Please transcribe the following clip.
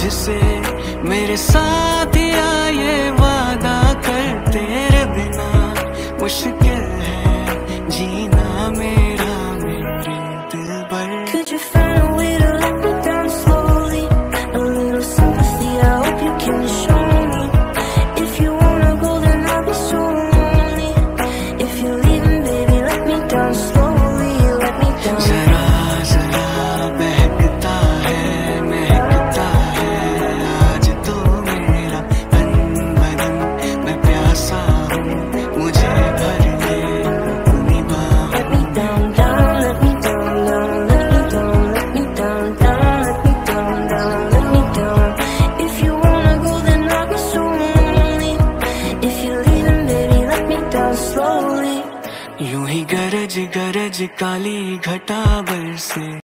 मुझसे मेरे साथ या ये वादा कर, तेरे बिना मुश्किल है जीना मेरा मेरे दिलबर। Could you find a way to let me down slowly? A little sympathy, I hope you can show me. If you wanna go, then I'll be so lonely. If you're leaving, baby, let me down slowly, let me down. जरा जरा महकता है आज तो मेरा तन बदन, मैं प्यासा हूँ, मुझे भर ले अपनी बाहों। Let me down, down, let me down, down, let me down, let me down, down, let me down, down, let me down. If you wanna go, then I'll be so lonely. If you're leaving, baby, let me down slowly. यूं ही गरज गरज काली घटा बरसे।